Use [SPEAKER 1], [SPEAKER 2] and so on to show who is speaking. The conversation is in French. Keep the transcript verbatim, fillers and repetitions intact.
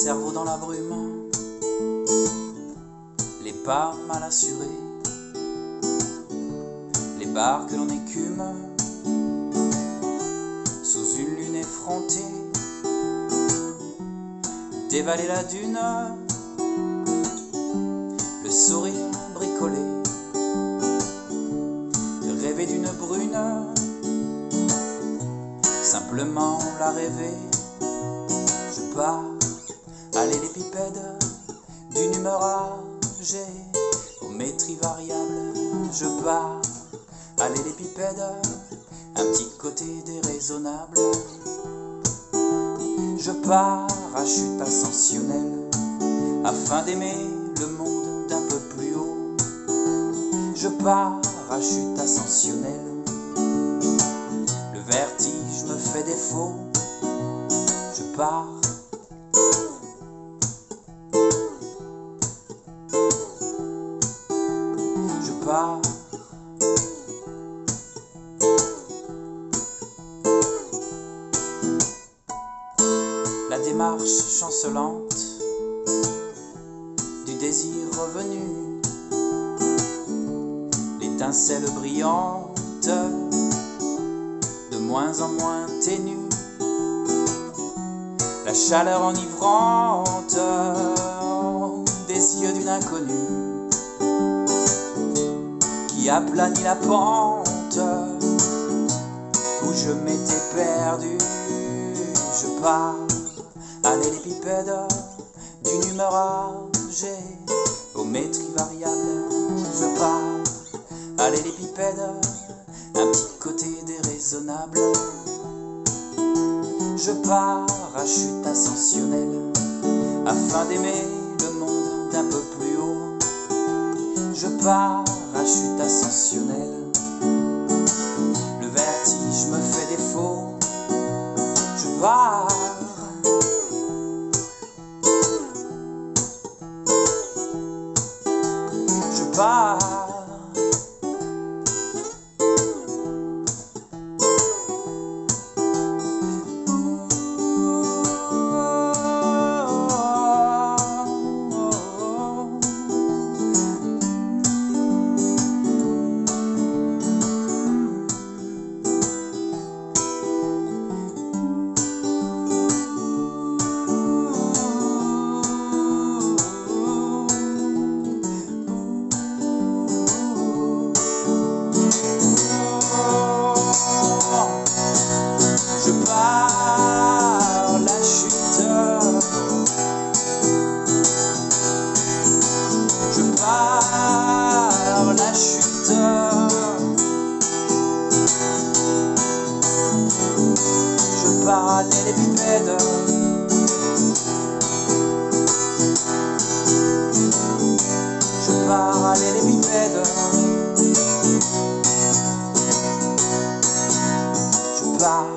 [SPEAKER 1] cerveau dans la brume, les pas mal assurés, les bars que l'on écume, sous une lune effrontée, dévaler la dune, le sourire bricolé, rêver d'une brune, simplement la rêver. Je pars à l'élépipède d'une humeur âgée aux métries variables. Je pars à l'élépipède, un petit côté déraisonnable. Je pars à chute ascensionnelle afin d'aimer le monde d'un peu plus haut. Je pars à chute ascensionnelle, le vertige me fait défaut. Je pars. Je pars. La démarche chancelante du désir revenu, l'étincelle brillante, de moins en moins ténue, la chaleur enivrante des yeux d'une inconnue qui aplanit la pente où je m'étais perdu. Je pars à l'élépipède d'une humeur âgée aux métries variables. Je pars à l'élépipède, un petit côté déraisonnable. Je pars à chute ascensionnelle afin d'aimer le monde d'un peu plus haut. Je pars à chute ascensionnelle, le vertige me fait défaut. Je pars. Je pars. Je pars la chute, je pars la chute, je pars à l'élépipède, je pars à l'élépipède, je pars.